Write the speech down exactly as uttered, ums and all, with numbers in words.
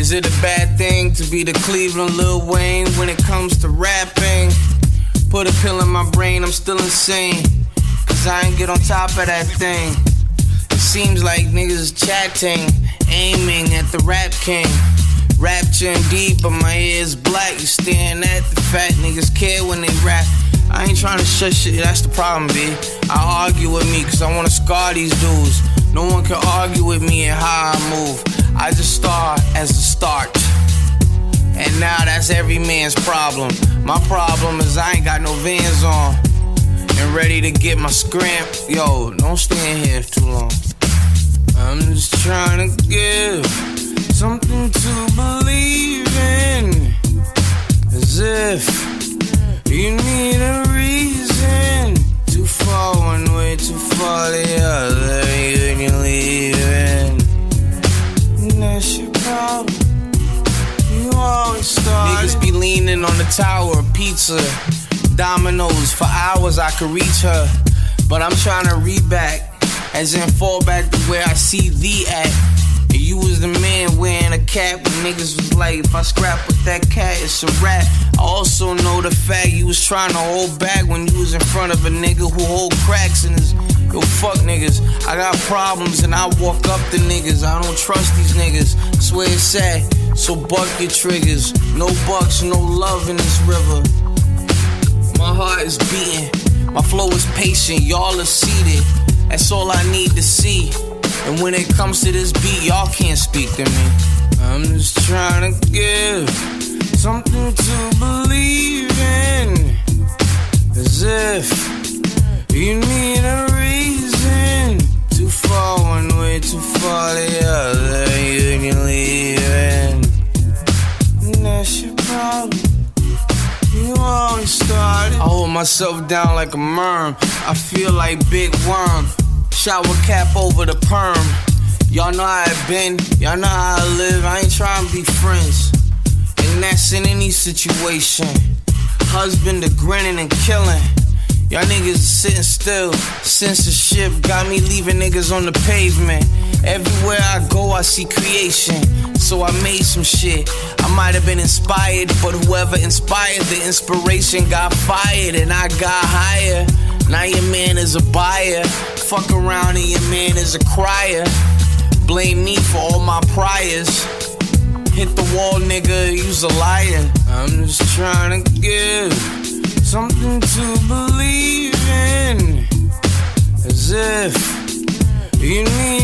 Is it a bad thing to be the Cleveland Lil Wayne when it comes to rapping? Put a pill in my brain, I'm still insane, cause I ain't get on top of that thing. It seems like niggas chatting, aiming at the rap king. Rapturing deep, but my ears black. You staring at the fat niggas care when they rap. I ain't trying to shut shit, that's the problem, B. I argue with me cause I wanna scar these dudes. No one can argue with me and how I move. I just start as a start, and now that's every man's problem. My problem is I ain't got no Vans on and ready to get my scrimp. Yo, don't stay in here too long. I'm just trying to give something to believe in, as if you need a reason. Too far one way, too far the other, and you're leaving. And that's your problem. You always start. Niggas be leaning on the tower of pizza, Dominoes for hours. I could reach her, but I'm trying to read back, as in fall back to where I see thee at. You was the man wearing a cap when niggas was like, if I scrap with that cat, it's a rap. I also know the fact you was trying to hold back when you was in front of a nigga who hold cracks in his. Yo, fuck niggas. I got problems and I walk up to niggas. I don't trust these niggas. Swear it's sad, so buck your triggers. No bucks, no love in this river. My heart is beating, my flow is patient, y'all are seated. That's all I need to see. And when it comes to this beat, y'all can't speak to me. I'm just trying to give something to believe in, as if you need a reason. Too far one way, too far the other, and you're leaving. And that's your problem. You always started. I hold myself down like a merm. I feel like Big Worm. Shower cap over the perm. Y'all know how I been, y'all know how I live. I ain't trying to be friends, and that's in any situation. Husband to grinning and killing. Y'all niggas sitting still. Censorship got me leaving niggas on the pavement. Everywhere I go I see creation, so I made some shit. I might have been inspired, but whoever inspired the inspiration got fired, and I got higher. Now your man is a buyer. Fuck around and your man is a crier. Blame me for all my priors. Hit the wall, nigga, you's a liar. I'm just trying to give something to believe in, as if you need